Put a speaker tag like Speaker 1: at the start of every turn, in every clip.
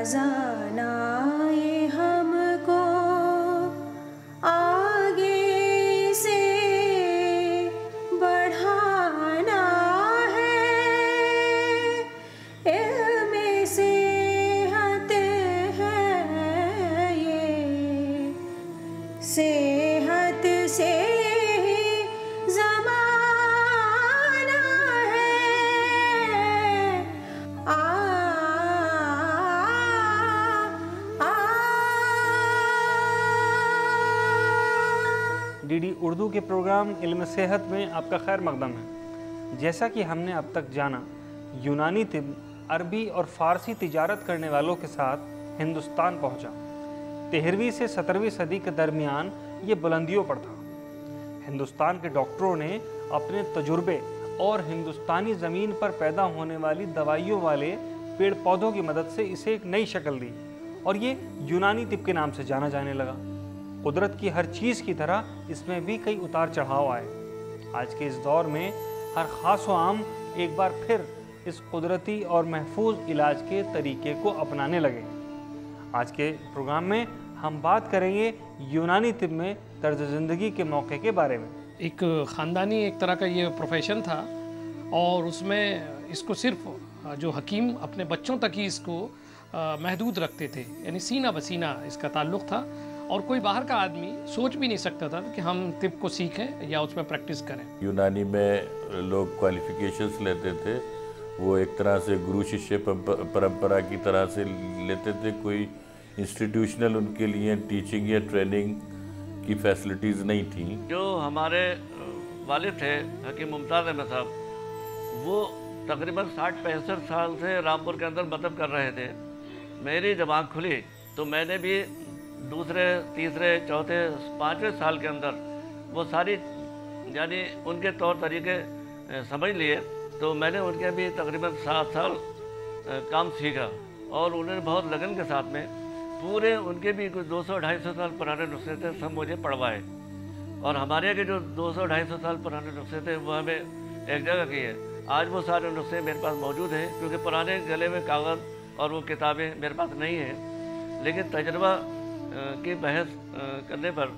Speaker 1: खजाना ये हमको आगे से बढ़ाना है, इल्मे सेहत है ये, सेहत से
Speaker 2: डीडी उर्दू के प्रोग्राम इल्म सेहत में आपका खैर मकदम है। जैसा कि हमने अब तक जाना, यूनानी तिब अरबी और फ़ारसी तिजारत करने वालों के साथ हिंदुस्तान पहुंचा। 13वीं से 17वीं सदी के दरमियान ये बुलंदियों पर था। हिंदुस्तान के डॉक्टरों ने अपने तजुर्बे और हिंदुस्तानी ज़मीन पर पैदा होने वाली दवाइयों वाले पेड़ पौधों की मदद से इसे एक नई शक्ल दी और ये यूनानी तिब के नाम से जाना जाने लगा। कुदरत की हर चीज़ की तरह इसमें भी कई उतार चढ़ाव आए। आज के इस दौर में हर ख़ास व आम एक बार फिर इस कुदरती और महफूज इलाज के तरीके को अपनाने लगे। आज के प्रोग्राम में हम बात करेंगे यूनानी तिब में तर्ज ज़िंदगी के मौके के बारे में।
Speaker 3: एक ख़ानदानी एक तरह का ये प्रोफेशन था और उसमें इसको सिर्फ जो हकीम अपने बच्चों तक ही इसको महदूद रखते थे, यानी सीना बसीना इसका ताल्लुक़ था और कोई बाहर का आदमी सोच भी नहीं सकता था कि हम तिब को सीखें या उसमें प्रैक्टिस करें।
Speaker 4: यूनानी में लोग क्वालिफिकेशंस लेते थे, वो एक तरह से गुरु शिष्य परंपरा की तरह से लेते थे। कोई इंस्टीट्यूशनल उनके लिए टीचिंग या ट्रेनिंग की फैसिलिटीज़ नहीं थी।
Speaker 5: जो हमारे वालिद थे हकीम मुमताज़ अहमद साहब, वो तकरीबन 60-65 साल से रामपुर के अंदर मतलब कर रहे थे। मेरी जब आँख खुली तो मैंने भी दूसरे तीसरे चौथे पाँचवें साल के अंदर वो सारी यानी उनके तौर तरीके समझ लिए। तो मैंने उनके भी तकरीबन 7 साल काम सीखा और उन्होंने बहुत लगन के साथ में पूरे उनके भी कुछ 200-250 साल पुराने नुस्खे थे, सब मुझे पढ़वाए। और हमारे के जो 200-250 साल पुराने नुस्खे थे वो हमें एक जगह किए। आज वो सारे नुस्खे मेरे पास मौजूद हैं, क्योंकि पुराने गले में कागज़ और वो किताबें मेरे पास नहीं हैं। लेकिन तजर्बा की बहस करने पर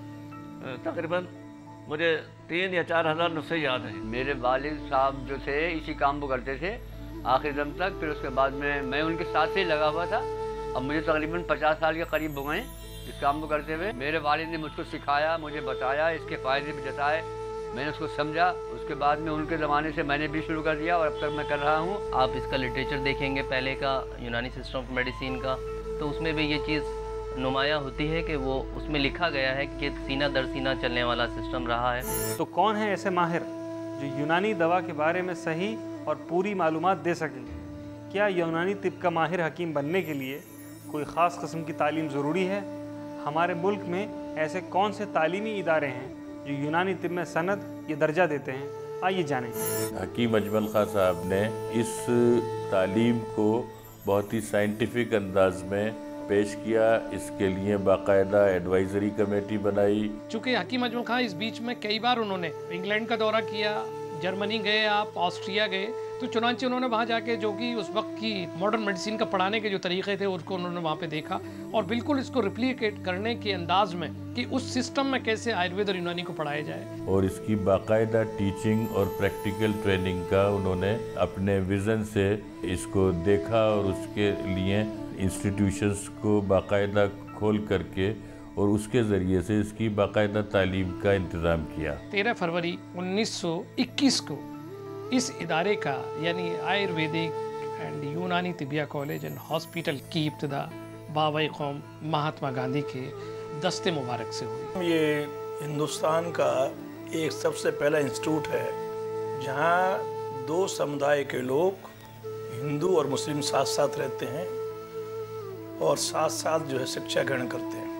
Speaker 5: तकरीबन मुझे 3 या 4 हज़ार नुस्खे याद हैं।
Speaker 6: मेरे वालिद साहब जो थे इसी काम को करते थे आखिर दम तक। फिर उसके बाद में मैं उनके साथ से लगा हुआ था। अब मुझे तकरीबन 50 साल के करीब हो गए इस काम को करते हुए। मेरे वालिद ने मुझको सिखाया, मुझे बताया, इसके फ़ायदे भी जताए, मैंने उसको समझा। उसके बाद में उनके ज़माने से मैंने भी शुरू कर दिया और अब तक मैं कर रहा हूँ।
Speaker 7: आप इसका लिटरेचर देखेंगे पहले का यूनानी सिस्टम ऑफ मेडिसिन का, तो उसमें भी ये चीज़ नुमायाँ होती है कि वो उसमें लिखा गया है कि सीना दर सीना चलने वाला सिस्टम रहा है।
Speaker 2: तो कौन है ऐसे माहिर जो यूनानी दवा के बारे में सही और पूरी मालूमात दे सकें? क्या यूनानी तिब का माहिर हकीम बनने के लिए कोई ख़ास किस्म की तालीम ज़रूरी है? हमारे मुल्क में ऐसे कौन से तालीमी इदारे हैं जो यूनानी तिब में सनद या दर्जा देते हैं? आइए जानें।
Speaker 4: हकीम अजमल खां साहब ने इस तालीम को बहुत ही साइंटिफिक अंदाज में पेश किया। इसके लिए बाकायदा एडवाइजरी कमेटी बनाई।
Speaker 3: चूँकि हकीम अजमल खां इस बीच में कई बार उन्होंने इंग्लैंड का दौरा किया, जर्मनी गए, आप ऑस्ट्रिया गए, तो चुनांचे उन्होंने वहाँ जाके जो कि उस वक्त की मॉडर्न मेडिसिन का पढ़ाने के जो तरीक़े थे उसको उन्होंने वहाँ पे देखा और बिल्कुल इसको रिप्लिकेट करने के अंदाज में कि उस सिस्टम में कैसे आयुर्वेद और यूनानी को पढ़ाया जाए।
Speaker 4: और इसकी बाकायदा टीचिंग और प्रैक्टिकल ट्रेनिंग का उन्होंने अपने विज़न से इसको देखा और उसके लिए इंस्टीट्यूशंस को बाकायदा खोल करके और उसके ज़रिए से इसकी बाकायदा तालीम का इंतज़ाम किया।
Speaker 3: 13 फरवरी 1921 को इस इदारे का यानी Ayurvedic and Unani Tibbia college and hospital की इब्तिदा बाबा कौम महात्मा गांधी के दस्ते मुबारक से हुई।
Speaker 8: ये हिंदुस्तान का एक सबसे पहला इंस्टीट्यूट है जहाँ 2 समुदाय के लोग हिंदू और मुस्लिम साथ साथ रहते हैं और साथ साथ जो है शिक्षा ग्रहण करते हैं।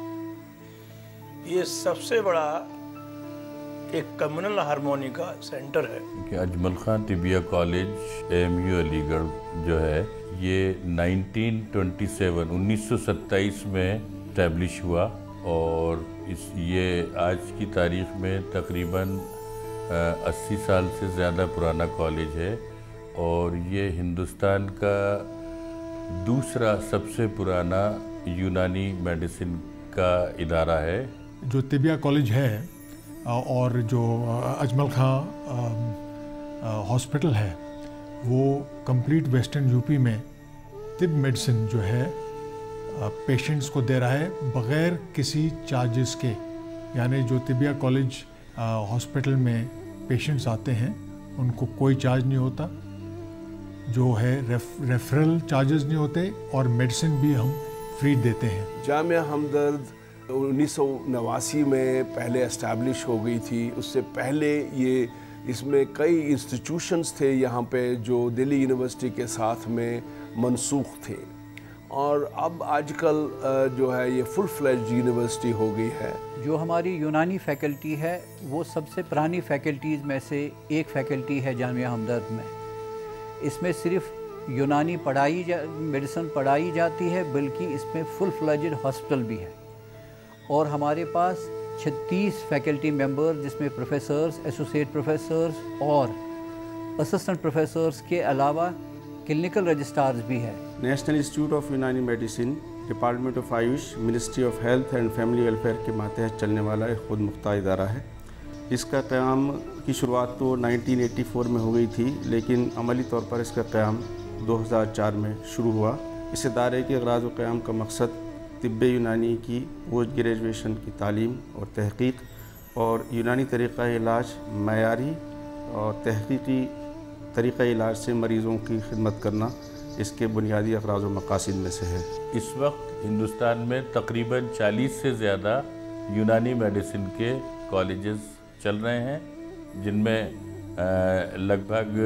Speaker 8: ये सबसे बड़ा एक कम्युनल हारमोनी का सेंटर है।
Speaker 4: कि अजमल खां तिबिया कॉलेज AMU अलीगढ़ जो है ये 1927 में इस्टेब्लिश हुआ और ये आज की तारीख़ में तकरीबन 80 साल से ज़्यादा पुराना कॉलेज है और ये हिंदुस्तान का दूसरा सबसे पुराना यूनानी मेडिसिन का इदारा है।
Speaker 9: जो तिबिया कॉलेज है और जो अजमल खां हॉस्पिटल है, वो कंप्लीट वेस्टर्न यूपी में तिब मेडिसिन जो है पेशेंट्स को दे रहा है बग़ैर किसी चार्जेस के। यानी जो तिबिया कॉलेज हॉस्पिटल में पेशेंट्स आते हैं उनको कोई चार्ज नहीं होता, जो है रेफरल चार्जेस नहीं होते, और मेडिसिन भी हम फ्री देते हैं।
Speaker 10: जामिया हमदर्द 1989 में पहले एस्टैब्लिश हो गई थी। उससे पहले ये इसमें कई इंस्टीट्यूशंस थे यहाँ पे जो दिल्ली यूनिवर्सिटी के साथ में मनसूख थे, और अब आजकल जो है ये फुल फ्लेज्ड यूनिवर्सिटी हो गई है।
Speaker 11: जो हमारी यूनानी फैकल्टी है वो सबसे पुरानी फैकल्टीज़ में से एक फैकल्टी है जामिया हमदर्द में। इसमें सिर्फ यूनानी मेडिसिन पढ़ाई जाती है, बल्कि इसमें फुल फ्लेज्ड हॉस्पिटल भी है। और हमारे पास 36 फैकल्टी मेंबर, जिसमें प्रोफेसर्स, एसोसिएट प्रोफेसर्स और असिस्टेंट प्रोफेसर्स के अलावा क्लिनिकल रजिस्ट्रार्स भी है।
Speaker 12: National institute of Unani medicine, department of AYUSH, ministry of health and family welfare के मातहत चलने वाला एक खुद मुख्तार इदारा है। इसका क़याम की शुरुआत तो 1984 में हो गई थी, लेकिन अमली तौर पर इसका क़याम 2004 में शुरू हुआ। इस इदारे के अगराज़ व क़याम का मकसद तिब्ब यूनानी की पोस्ट ग्रेजुएशन की तालीम और तहक़ीक़ और यूनानी तरीक़ा इलाज मयारी और तहक़ीक़ी तरीक़ा इलाज से मरीज़ों की खिदमत करना इसके बुनियादी अगराज़ व मक़ासिद में से है।
Speaker 4: इस वक्त हिंदुस्तान में तकरीबन 40 से ज़्यादा यूनानी मेडिसिन के कॉलेजेस चल रहे हैं, जिनमें लगभग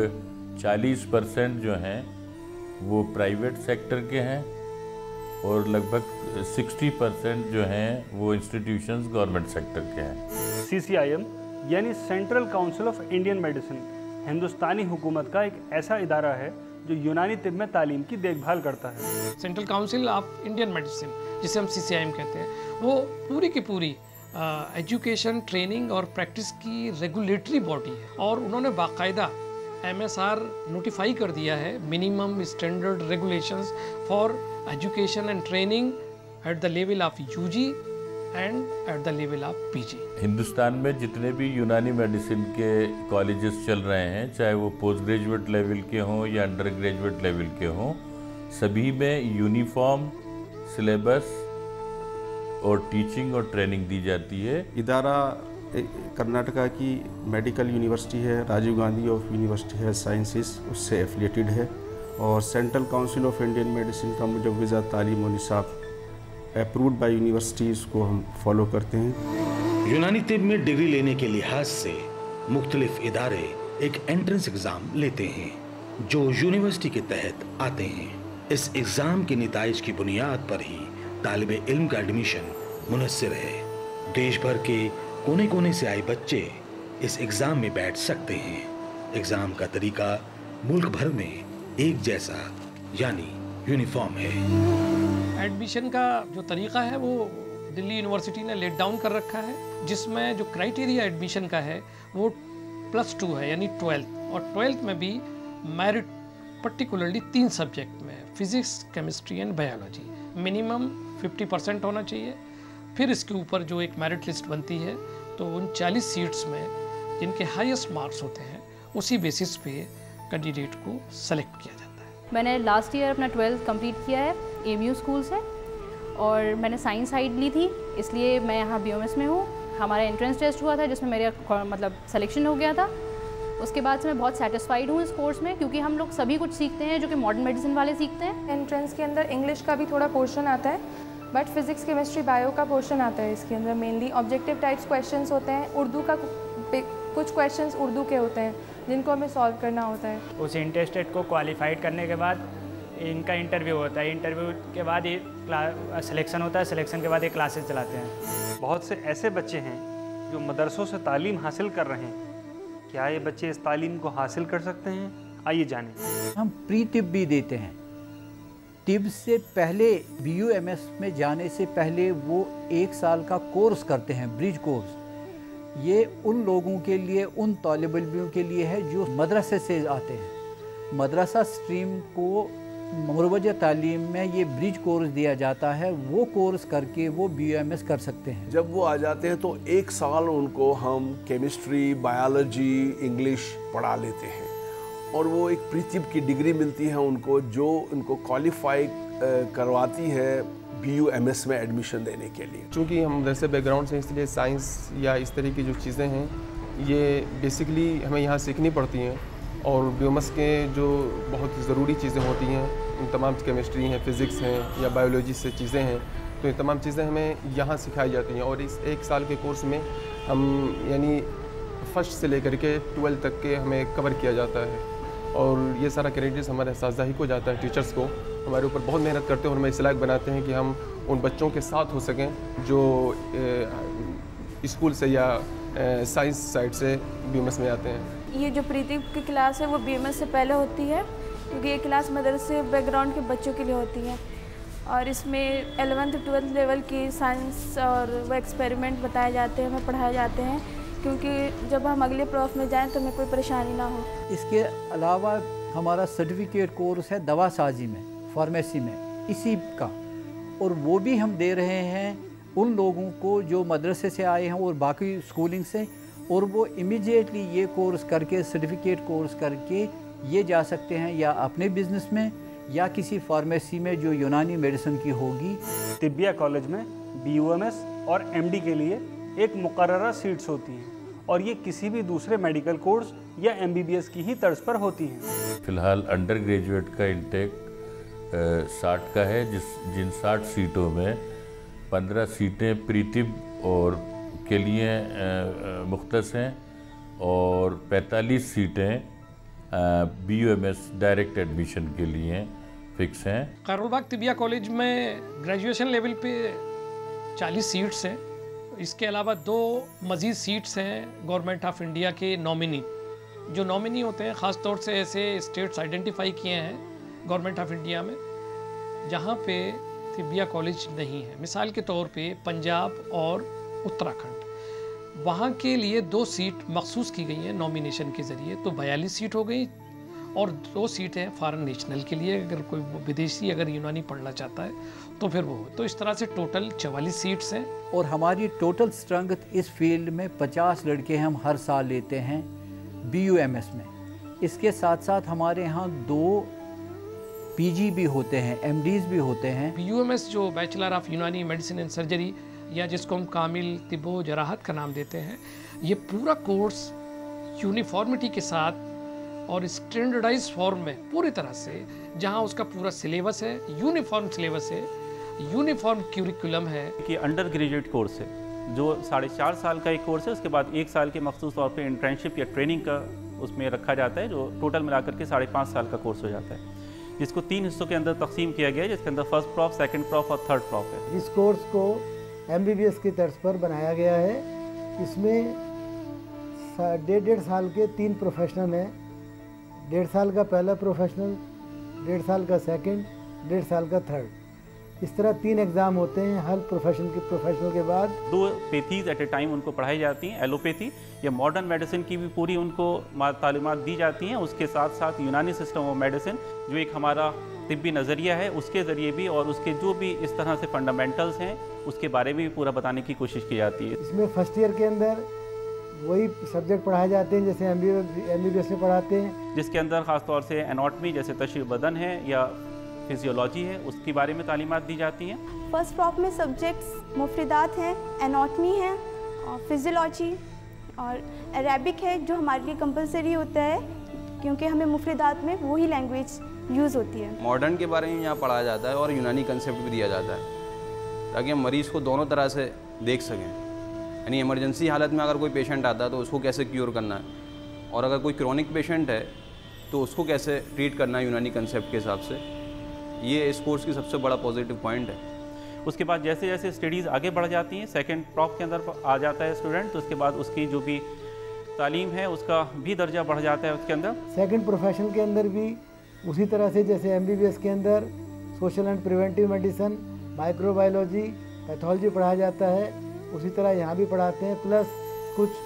Speaker 4: 40% जो हैं वो प्राइवेट सेक्टर के हैं और लगभग 60% जो हैं वो इंस्टीट्यूशंस गवर्नमेंट सेक्टर के हैं।
Speaker 2: CCIM यानी central council of Indian medicine Hindustani हुकूमत का एक ऐसा इदारा है जो यूनानी तिब में तालीम की देखभाल करता है।
Speaker 3: Central council of Indian medicine, जिसे हम CCIM कहते हैं, वो पूरी की पूरी एजुकेशन, ट्रेनिंग और प्रैक्टिस की रेगुलेटरी बॉडी है। और उन्होंने बाकायदा MSR नोटिफाई कर दिया है, minimum standard regulations for education and training at the level of UG and at the level of PG।
Speaker 4: Hindustan में जितने भी यूनानी मेडिसिन के कॉलेजेस चल रहे हैं, चाहे वो पोस्ट ग्रेजुएट लेवल के हों या अंडर ग्रेजुएट लेवल के हों, सभी में यूनिफॉर्म सिलेबस और टीचिंग और ट्रेनिंग दी जाती है।
Speaker 12: इदारा कर्नाटका की मेडिकल यूनिवर्सिटी है, Rajiv Gandhi of university health sciences, उससे एफिलिएटेड है, और central council of Indian medicine का मुजव्वज़ा तालीम और निसाब अप्रूव्ड बाय यूनिवर्सिटीज़ को हम फॉलो करते हैं।
Speaker 13: यूनानी तिब में डिग्री लेने के लिहाज से मुख्तलिफ इदारे एक एंट्रेंस एग्ज़ाम लेते हैं जो यूनिवर्सिटी के तहत आते हैं। इस एग्ज़ाम के नताइज की बुनियाद पर ही तालिब इल्म का एडमिशन मुनस्सिर है। देश भर के कोने कोने से आए बच्चे इस एग्ज़ाम में बैठ सकते हैं। एग्ज़ाम का तरीका मुल्क भर में एक जैसा यानी यूनिफॉर्म है।
Speaker 3: एडमिशन का जो तरीका है वो दिल्ली यूनिवर्सिटी ने लेट डाउन कर रखा है, जिसमें जो क्राइटेरिया एडमिशन का है वो +2 है, यानी 12th, और 12th में भी मेरिट पर्टिकुलरली 3 सब्जेक्ट में, physics, chemistry and biology, minimum 50% होना चाहिए। फिर इसके ऊपर जो एक मेरिट लिस्ट बनती है, तो उन 40 सीट्स में जिनके हाईएस्ट मार्क्स होते हैं उसी बेसिस पे कैंडिडेट को सेलेक्ट किया जाता है।
Speaker 14: मैंने लास्ट ईयर अपना 12th कंप्लीट किया है AMU स्कूल से, और मैंने साइंस साइड ली थी, इसलिए मैं यहाँ BOMS में हूँ। हमारा एंट्रेंस टेस्ट हुआ था जिसमें मेरा मतलब सिलेक्शन हो गया था। उसके बाद से मैं बहुत सेटिस्फाइड हूँ इस कोर्स में, क्योंकि हम लोग सभी कुछ सीखते हैं जो कि मॉडर्न मेडिसिन वाले सीखते हैं।
Speaker 15: एंट्रेंस के अंदर इंग्लिश का भी थोड़ा पोर्शन आता है, बट फिज़िक्स, केमिस्ट्री, बायो का पोर्शन आता है इसके अंदर। मेनली ऑब्जेक्टिव टाइप्स क्वेश्चंस होते हैं। उर्दू का कुछ क्वेश्चंस उर्दू के होते हैं जिनको हमें सॉल्व करना होता है।
Speaker 16: उस इंटरेस्टेड को क्वालिफाइड करने के बाद इनका इंटरव्यू होता है। इंटरव्यू के बाद ये सिलेक्शन होता है। सिलेक्शन के बाद ये क्लासेस चलाते हैं।
Speaker 2: बहुत से ऐसे बच्चे हैं जो मदरसों से तालीम हासिल कर रहे हैं। क्या ये बच्चे इस तालीम को हासिल कर सकते हैं? आइए जानें।
Speaker 11: हम प्री तिब भी देते हैं। तिब से पहले BUMS में जाने से पहले वो 1 साल का कोर्स करते हैं, ब्रिज कोर्स। ये उन लोगों के लिए, उन तालिब इल्मियों के लिए है जो मदरसे से आते हैं। मदरसा स्ट्रीम को मुरवजा तालीम में ये ब्रिज कोर्स दिया जाता है, वो कोर्स करके वो BUMS कर सकते हैं।
Speaker 10: जब वो आ जाते हैं तो 1 साल उनको हम केमिस्ट्री, बायोलॉजी, इंग्लिश पढ़ा लेते हैं और वो एक प्रीतिब की डिग्री मिलती है उनको, जो उनको क्वालिफाई करवाती है BUMS में एडमिशन देने के लिए।
Speaker 17: चूँकि हम वैसे बैकग्राउंड से, इसलिए साइंस या इस तरह की जो चीज़ें हैं ये बेसिकली हमें यहाँ सीखनी पड़ती हैं और BUMS के जो बहुत ज़रूरी चीज़ें होती हैं, उन तमाम केमिस्ट्री हैं, फ़िज़िक्स हैं या बायोलॉजी से चीज़ें हैं, तो ये तमाम चीज़ें हमें यहाँ सिखाई जाती हैं। और इस 1 साल के कोर्स में हम यानी फर्स्ट से लेकर के 12 तक के हमें कवर किया जाता है और ये सारा क्रेडिट हमारे साझाही को जाता है। टीचर्स को हमारे ऊपर बहुत मेहनत करते हैं और हमें इस लायक बनाते हैं कि हम उन बच्चों के साथ हो सकें जो स्कूल से या साइंस साइड से BUMS में आते हैं।
Speaker 18: ये जो प्रीति की क्लास है वो BUMS से पहले होती है, क्योंकि ये क्लास मदरसे बैकग्राउंड के बच्चों के लिए होती है और इसमें 11th 12th लेवल की साइंस और वो एक्सपेरिमेंट बताए जाते हैं, हमें पढ़ाए जाते हैं, क्योंकि जब हम अगले प्रोफ में जाएं तो हमें कोई परेशानी ना हो।
Speaker 11: इसके अलावा हमारा सर्टिफिकेट कोर्स है दवा साजी में, फार्मेसी में, इसी का, और वो भी हम दे रहे हैं उन लोगों को जो मदरसे से आए हैं और बाकी स्कूलिंग से, और वो इमीडिएटली ये कोर्स करके, सर्टिफिकेट कोर्स करके ये जा सकते हैं या अपने बिजनेस में या किसी फार्मेसी में जो यूनानी मेडिसिन की होगी।
Speaker 2: तिब्बिया कॉलेज में BUMS और MD के लिए एक मुकर्ररा सीट्स होती हैं और ये किसी भी दूसरे मेडिकल कोर्स या MBBS की ही तर्ज पर होती हैं।
Speaker 4: फ़िलहाल अंडर ग्रेजुएट का इंटेक 60 का है, जिन 60 सीटों में 15 सीटें प्रीतिब और के लिए मुख्तस हैं और 45 सीटें BUMS डायरेक्ट एडमिशन के लिए फ़िक्स हैं।
Speaker 3: कारोबाग तिबिया कॉलेज में ग्रेजुएशन लेवल पे 40 सीट्स हैं। इसके अलावा 2 मज़ीद सीट्स हैं गवर्नमेंट ऑफ इंडिया के नॉमिनी। जो नॉमिनी होते हैं ख़ास तौर से ऐसे स्टेट्स आइडेंटिफाई किए हैं गवर्नमेंट ऑफ इंडिया में जहाँ पे तिबिया कॉलेज नहीं है। मिसाल के तौर पे पंजाब और उत्तराखंड, वहाँ के लिए 2 सीट मखसूस की गई हैं नॉमिनेशन के ज़रिए, तो 42 सीट हो गई और 2 सीटें हैं फॉरेन नेशनल के लिए, अगर कोई विदेशी अगर यूनानी पढ़ना चाहता है तो फिर वो। तो इस तरह से टोटल 44 सीट्स हैं।
Speaker 11: और हमारी टोटल स्ट्रेंथ इस फील्ड में 50 लड़के हम हर साल लेते हैं BUMS में। इसके साथ साथ हमारे यहाँ 2 PG भी होते हैं, MDs भी होते हैं।
Speaker 3: BUMS जो bachelor of Unani medicine and surgery या जिसको हम कामिल तिब्बो जराहत का नाम देते हैं, ये पूरा कोर्स यूनिफॉर्मिटी के साथ और स्टैंडर्डाइज फॉर्म में पूरी तरह से, जहाँ उसका पूरा सिलेबस है, यूनिफॉर्म सिलेबस है, यूनिफॉर्म क्यूरिकुलम है।
Speaker 19: कि अंडर ग्रेजुएट कोर्स है जो 4.5 साल का एक कोर्स है, उसके बाद 1 साल के मखसूस तौर पे इंटर्नशिप या ट्रेनिंग का उसमें रखा जाता है, जो टोटल मिलाकर के 5.5 साल का कोर्स हो जाता है, जिसको 3 हिस्सों के अंदर तकसीम किया गया है, जिसके अंदर फर्स्ट प्रॉफ, सेकंड प्रॉफ और थर्ड प्रॉफ है।
Speaker 20: इस कोर्स को MBBS की तर्ज पर बनाया गया है। इसमें 1.5 साल के 3 प्रोफेशनल हैं। 1.5 साल का पहला प्रोफेशनल, 1.5 साल का सेकंड, 1.5 साल का थर्ड, इस तरह 3 एग्ज़ाम होते हैं हर प्रोफेशनल के बाद। 2
Speaker 19: पैथीज़ एट ए टाइम उनको पढ़ाई जाती हैं। एलोपैथी या मॉडर्न मेडिसिन की भी पूरी उनको तालीमात दी जाती हैं। उसके साथ साथ यूनानी सिस्टम ऑफ मेडिसिन जो एक हमारा तिब्बी नज़रिया है, उसके ज़रिए भी और उसके जो भी इस तरह से फंडामेंटल्स हैं उसके बारे में भी पूरा बताने की कोशिश की जाती है।
Speaker 20: इसमें फर्स्ट ईयर के अंदर वही सब्जेक्ट पढ़ाए जाते हैं जैसे MBBS में पढ़ाते हैं, जिसके अंदर ख़ास तौर से एनाटॉमी जैसे तशरीह बदन है या फिजियोलॉजी है, उसके बारे में तालीमात दी जाती हैं।
Speaker 18: फर्स्ट प्रॉप में सब्जेक्ट्स मुफरिदात हैं, एनाटॉमी है और फिजियोलॉजी और अरेबिक है जो हमारे लिए कंपलसरी होता है क्योंकि हमें मुफरिदात में वही लैंग्वेज यूज़ होती है।
Speaker 21: मॉडर्न के बारे में यहाँ पढ़ाया जाता है और यूनानी कंसेप्ट भी दिया जाता है ताकि हम मरीज़ को दोनों तरह से देख सकें। यानी इमरजेंसी हालत में अगर कोई पेशेंट आता है तो उसको कैसे क्योर करना है, और अगर कोई क्रॉनिक पेशेंट है तो उसको कैसे ट्रीट करना है यूनानी कंसेप्ट के हिसाब से। ये इस कोर्स की सबसे बड़ा पॉजिटिव पॉइंट है।
Speaker 19: उसके बाद जैसे जैसे स्टडीज़ आगे बढ़ जाती हैं, सेकंड प्रॉफ के अंदर आ जाता है स्टूडेंट, तो उसके बाद उसकी जो भी तालीम है उसका भी दर्जा बढ़ जाता है उसके अंदर।
Speaker 20: सेकंड प्रोफेशन के अंदर भी उसी तरह से जैसे MBBS के अंदर social and preventive medicine, microbiology, pathology पढ़ाया जाता है, उसी तरह यहाँ भी पढ़ाते हैं। प्लस कुछ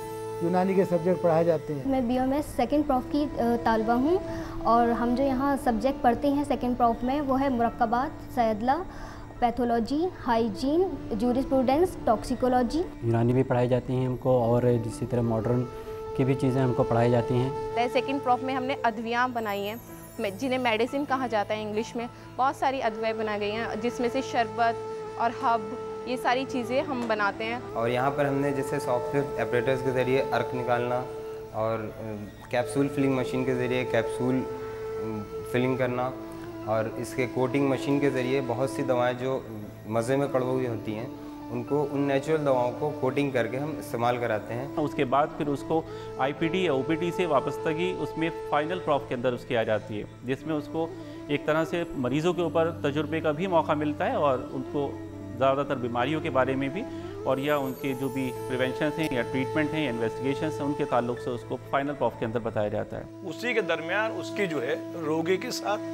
Speaker 20: यूनानी के सब्जेक्ट पढ़ाए जाते हैं।
Speaker 1: मैं बीओएमएस सेकंड प्रॉफ की तालबा हूँ और हम जो यहाँ सब्जेक्ट पढ़ते हैं सेकंड प्रॉफ में वो है मुरक्कबात, सैदला, pathology, hygiene, jurisprudence, toxicology.
Speaker 22: Unani भी पढ़ाई जाती हैं हमको और इसी तरह मॉडर्न की भी चीज़ें हमको पढ़ाई जाती हैं।
Speaker 23: सेकंड प्रॉफ में हमने अद्वियाँ बनाई हैं जिन्हें मेडिसिन कहा जाता है इंग्लिश में। बहुत सारी अद्वियाँ बनाई गई हैं जिसमें से शरबत और हब, ये सारी चीज़ें हम बनाते हैं।
Speaker 24: और यहाँ पर हमने जैसे सॉफ्टवेयर ऑपरेटर्स के ज़रिए अर्क निकालना और कैप्सूल फिलिंग मशीन के ज़रिए कैप्सूल फिलिंग करना और इसके कोटिंग मशीन के ज़रिए बहुत सी दवाएं जो मज़े में कड़वी हुई होती हैं उनको उन नेचुरल दवाओं को कोटिंग करके हम इस्तेमाल कराते हैं।
Speaker 19: उसके बाद फिर उसको आईपीडी या ओपीटी से वापसगी उसमें फाइनल प्रॉफ के अंदर उसकी आ जाती है, जिसमें उसको एक तरह से मरीज़ों के ऊपर तजुर्बे का भी मौका मिलता है और उनको ज़्यादातर बीमारियों के बारे में भी और या उनके जो भी प्रिवेंशन हैं या ट्रीटमेंट हैं या इन्वेस्टिगेशन हैं उनके ताल्लुक से उसको फाइनल प्रॉफ के अंदर बताया जाता है।
Speaker 8: उसी के दरमियान उसकी जो है रोगी के साथ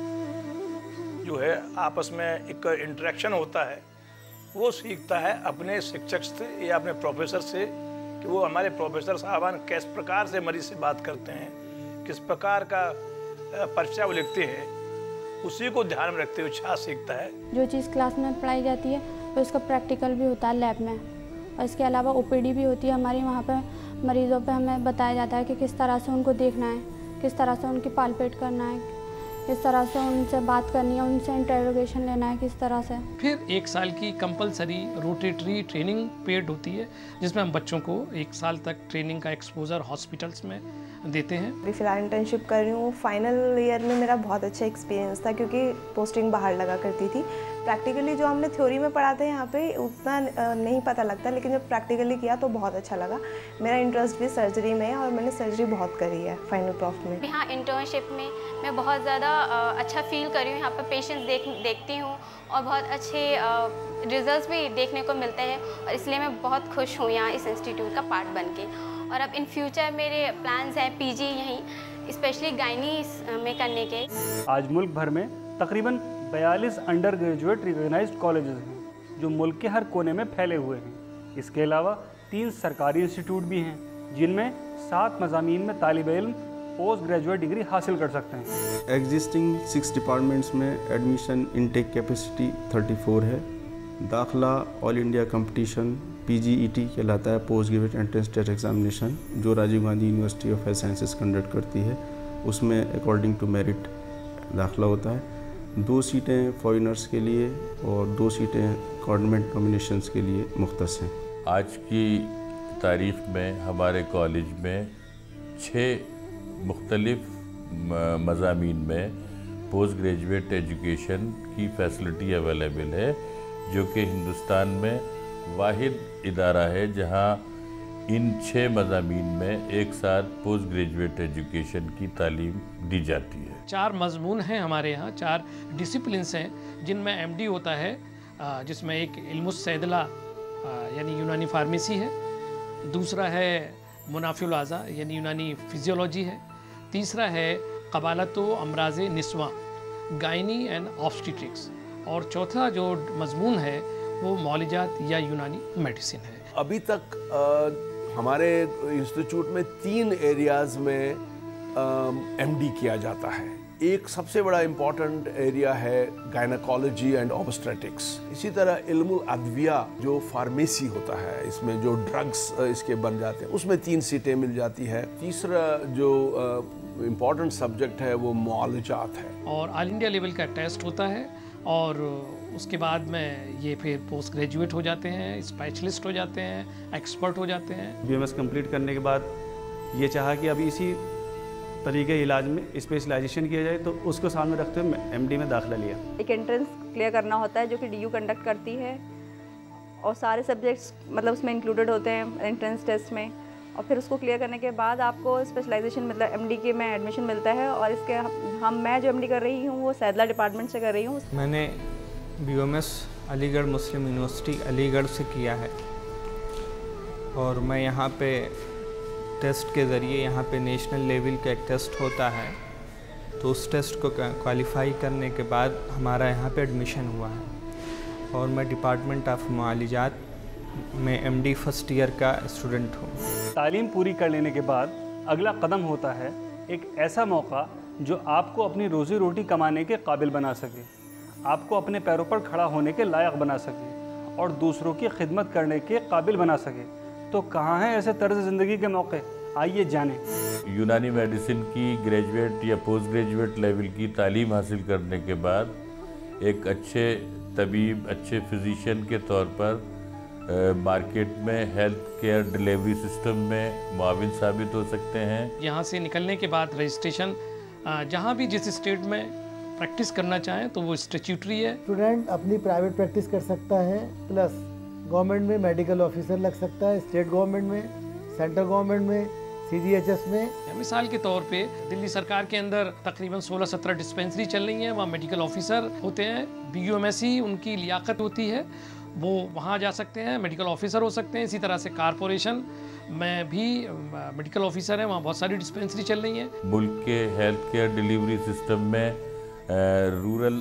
Speaker 8: जो है आपस में एक इंटरेक्शन होता है। वो सीखता है अपने शिक्षक से या अपने प्रोफेसर से कि वो हमारे प्रोफेसर साहबान किस प्रकार से मरीज से बात करते हैं, किस प्रकार का पर्चा वो लिखते हैं, उसी को ध्यान में रखते हुए छात्र सीखता है।
Speaker 25: जो चीज़ क्लास में पढ़ाई जाती है तो उसका प्रैक्टिकल भी होता है लैब में और इसके अलावा ओपीडी भी होती है हमारी। वहाँ पे मरीज़ों पे हमें बताया जाता है कि किस तरह से उनको देखना है, किस तरह से उनकी पालपेट करना है, किस तरह से उनसे बात करनी है, उनसे इंटरोगेशन लेना है किस तरह से।
Speaker 3: फिर 1 साल की कंपलसरी रोटेटरी ट्रेनिंग पीरियड होती है जिसमें हम बच्चों को 1 साल तक ट्रेनिंग का एक्सपोजर हॉस्पिटल्स में देते हैं।
Speaker 26: अभी फ़िलहाल इंटर्नशिप कर रही हूँ। फाइनल ईयर में मेरा बहुत अच्छा एक्सपीरियंस था क्योंकि पोस्टिंग बाहर लगा करती थी। प्रैक्टिकली जो हमने थ्योरी में पढ़ा था यहाँ पे उतना नहीं पता लगता, लेकिन जब प्रैक्टिकली किया तो बहुत अच्छा लगा। मेरा इंटरेस्ट भी सर्जरी में है और मैंने सर्जरी बहुत करी है फाइनल प्रॉफ में।
Speaker 1: यहाँ इंटर्नशिप में मैं बहुत ज़्यादा अच्छा फील कर रही हूँ। यहाँ पर पेशेंट्स देखती हूँ और बहुत अच्छे रिजल्ट्स भी देखने को मिलते हैं और इसलिए मैं बहुत खुश हूँ यहाँ इस इंस्टीट्यूट का पार्ट बन के। और अब इन फ्यूचर मेरे प्लान्स हैं पीजी यहीं स्पेशली गायनी में करने के।
Speaker 2: आज मुल्क भर में तकरीबन 42 अंडर ग्रेजुएट रिकॉग्नाइज्ड कॉलेजेस हैं जो मुल्क के हर कोने में फैले हुए हैं। इसके अलावा 3 सरकारी इंस्टीट्यूट भी हैं जिनमें 7 मज़ामीन में तालिब इल्म पोस्ट ग्रेजुएट डिग्री हासिल कर सकते हैं।
Speaker 12: एग्जिस्टिंग 6 डिपार्टमेंट्स में एडमिशन इनटेक कैपेसिटी 34 है। दाखिला ऑल इंडिया कंपटीशन PGET कहलाता है, post graduate entrance test examination, जो Rajiv Gandhi university of health sciences conduct करती है। उसमें अकॉर्डिंग टू मेरिट दाखिला होता है। 2 सीटें फॉरेनर्स के लिए और 2 सीटें गवर्नमेंट नॉमिनेशंस के लिए मुख्तस हैं।
Speaker 4: आज की तारीख में हमारे कॉलेज में 6 मुख्तलिफ मज़ामीन में पोस्ट ग्रेजुएट एजुकेशन की फैसिलिटी अवेलेबल है, जो कि हिंदुस्तान में वाहिद इदारा है जहां इन 6 मज़ामीन में एक साथ पोस्ट ग्रेजुएट एजुकेशन की तालीम दी जाती है।
Speaker 3: 4 मज़मून हैं हमारे यहाँ, 4 डिसिप्लिन्स हैं जिनमें MD होता है, जिसमें एक इल्मुस सैदला यानी यूनानी फार्मेसी है, दूसरा है मुनाफिउल आज़ा यानी यूनानी फिजियोलॉजी है, तीसरा है क़बालतो अमराज़ निस्वा गायनी एंड ऑब्स्टेट्रिक्स, और चौथा जो मज़मून है वो मौलिजात या यूनानी मेडिसिन है।
Speaker 10: अभी तक हमारे इंस्टीट्यूट में 3 एरियाज़ में MD किया जाता है। एक सबसे बड़ा इम्पॉर्टेंट एरिया है गायनाकोलॉजी एंड ऑब्स्टेट्रिक्स। इसी तरह इल्मुल अद्विया जो फार्मेसी होता है, इसमें जो ड्रग्स इसके बन जाते हैं, उसमें 3 सीटें मिल जाती है। तीसरा जो इम्पॉर्टेंट सब्जेक्ट है वो मौलिजात है
Speaker 3: और ऑल इंडिया लेवल का टेस्ट होता है और उसके बाद में ये फिर पोस्ट ग्रेजुएट हो जाते हैं, स्पेशलिस्ट हो जाते हैं, एक्सपर्ट हो जाते हैं।
Speaker 27: BMS कंप्लीट करने के बाद ये चाहा कि अभी इसी तरीके इलाज में स्पेशलाइजेशन किया जाए, तो उसको सामने रखते हुए MD में दाखिला लिया।
Speaker 28: एक एंट्रेंस क्लियर करना होता है जो कि DU कंडक्ट करती है और सारे सब्जेक्ट्स मतलब उसमें इंक्लूडेड होते हैं एंट्रेंस टेस्ट में, और फिर उसको क्लियर करने के बाद आपको स्पेशलाइजेशन मतलब MD के में एडमिशन मिलता है। और इसके मैं जो MD कर रही हूँ वो सैदला डिपार्टमेंट से कर रही हूँ।
Speaker 29: मैंने BMS अलीगढ़ मुस्लिम यूनिवर्सिटी अलीगढ़ से किया है और मैं यहाँ पे टेस्ट के ज़रिए यहाँ पे नेशनल लेवल का एक टेस्ट होता है, तो उस टेस्ट को क्वालिफाई करने के बाद हमारा यहाँ पे एडमिशन हुआ है और मैं डिपार्टमेंट ऑफ मुआलिजात मैं MD फर्स्ट ईयर का स्टूडेंट हूँ।
Speaker 2: तालीम पूरी कर लेने के बाद अगला कदम होता है एक ऐसा मौका जो आपको अपनी रोज़ी रोटी कमाने के काबिल बना सके, आपको अपने पैरों पर खड़ा होने के लायक बना सके और दूसरों की खिदमत करने के काबिल बना सके। तो कहाँ हैं ऐसे तर्ज ज़िंदगी के मौके? आइए जानें।
Speaker 4: यूनानी मेडिसिन की ग्रेजुएट या पोस्ट ग्रेजुएट लेवल की तालीम हासिल करने के बाद एक अच्छे तबीब, अच्छे फिजिशियन के तौर पर मार्केट में हेल्थ केयर डिलीवरी सिस्टम में मुआविन साबित हो सकते हैं।
Speaker 3: यहाँ से निकलने के बाद रजिस्ट्रेशन जहाँ भी जिस स्टेट में प्रैक्टिस करना चाहें तो वो स्टैट्यूटरी है।
Speaker 20: स्टूडेंट अपनी प्राइवेट प्रैक्टिस कर सकता है, प्लस गवर्नमेंट में मेडिकल ऑफिसर लग सकता है, स्टेट गवर्नमेंट में, सेंट्रल गवर्नमेंट में, CGHS में।
Speaker 3: मिसाल के तौर पे दिल्ली सरकार के अंदर तकरीबन 16-17 डिस्पेंसरी चल रही हैं, वहाँ मेडिकल ऑफिसर होते हैं, BUMSE उनकी लियाकत होती है, वो वहाँ जा सकते हैं, मेडिकल ऑफिसर हो सकते हैं। इसी तरह से कारपोरेशन में भी मेडिकल ऑफिसर हैं, वहाँ बहुत सारी डिस्पेंसरी चल रही हैं।
Speaker 4: मुल्क के हेल्थ केयर डिलीवरी सिस्टम में रूरल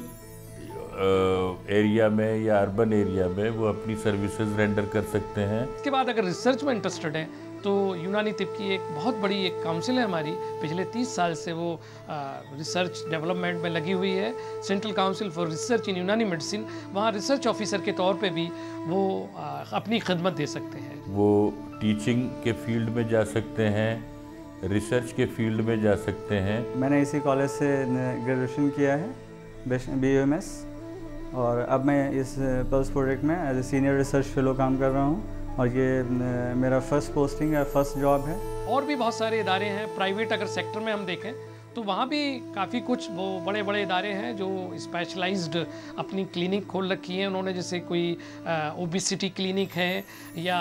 Speaker 4: एरिया में या अर्बन एरिया में वो अपनी सर्विसेज रेंडर कर सकते हैं।
Speaker 3: इसके बाद अगर रिसर्च में इंटरेस्टेड हैं तो यूनानी तिब की एक बहुत बड़ी एक काउंसिल है हमारी, पिछले 30 साल से वो रिसर्च डेवलपमेंट में लगी हुई है, central council for research in Unani medicine. वहाँ रिसर्च ऑफिसर के तौर पे भी वो अपनी खिदमत दे सकते हैं।
Speaker 4: वो टीचिंग के फील्ड में जा सकते हैं, रिसर्च के फील्ड में जा सकते हैं।
Speaker 22: मैंने इसी कॉलेज से ग्रेजुएशन किया है BUMS, और अब मैं इस पल्स प्रोजेक्ट में as a senior research fellow काम कर रहा हूँ, और ये मेरा फर्स्ट पोस्टिंग है, फर्स्ट जॉब है।
Speaker 3: और भी बहुत सारे इदारे हैं प्राइवेट, अगर सेक्टर में हम देखें तो वहाँ भी काफ़ी कुछ वो बड़े बड़े इदारे हैं जो स्पेशलाइज्ड अपनी क्लिनिक खोल रखी है उन्होंने, जैसे कोई ओबेसिटी क्लिनिक है या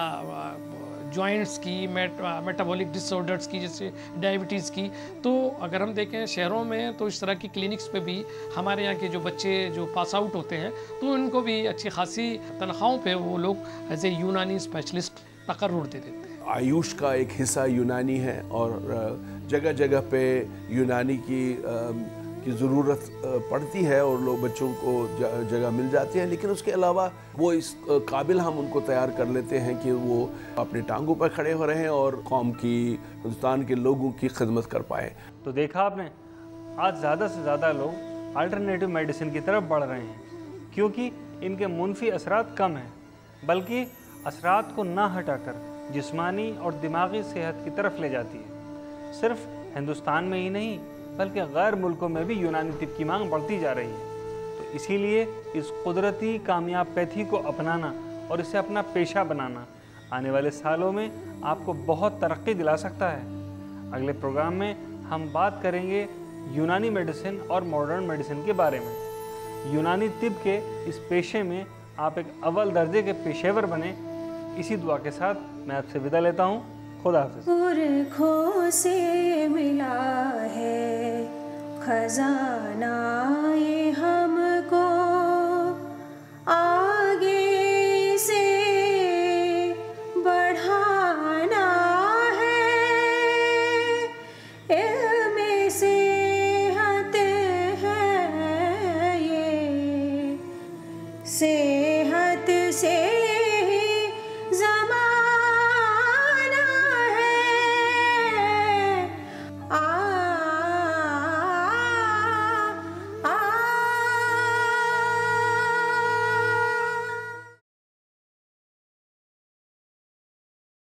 Speaker 3: जॉइंट्स की, मेटाबॉलिक डिसऑर्डर्स की, जैसे डायबिटीज़ की। तो अगर हम देखें शहरों में तो इस तरह की क्लिनिक्स पे भी हमारे यहाँ के जो बच्चे जो पास आउट होते हैं तो उनको भी अच्छी खासी तनख्वाहों पे वो लोग एज ए यूनानी स्पेशलिस्ट तकर्रुर दे देते हैं।
Speaker 10: आयुष का एक हिस्सा यूनानी है और जगह जगह पे यूनानी की ज़रूरत पड़ती है और लोग बच्चों को जगह मिल जाती है, लेकिन उसके अलावा वो इस काबिल हम उनको तैयार कर लेते हैं कि वो अपने टांगों पर खड़े हो रहे हैं और कौम की, हिंदुस्तान के लोगों की खिदमत कर पाए।
Speaker 2: तो देखा आपने, आज ज़्यादा से ज़्यादा लोग अल्टरनेटिव मेडिसिन की तरफ बढ़ रहे हैं क्योंकि इनके मुनफी असरात कम हैं, बल्कि असरात को ना हटाकर जिस्मानी और दिमागी सेहत की तरफ ले जाती है। सिर्फ हिंदुस्तान में ही नहीं बल्कि गैर मुल्कों में भी यूनानी तिब की मांग बढ़ती जा रही है। तो इसीलिए इस कुदरती कामयाब पैथी को अपनाना और इसे अपना पेशा बनाना आने वाले सालों में आपको बहुत तरक्की दिला सकता है। अगले प्रोग्राम में हम बात करेंगे यूनानी मेडिसिन और मॉडर्न मेडिसिन के बारे में। यूनानी तिब के इस पेशे में आप एक अव्वल दर्जे के पेशेवर बने, इसी दुआ के साथ मैं आपसे विदा लेता हूँ। खुदा हाफिज़।
Speaker 5: पुरखों से मिला है खजाना ये हम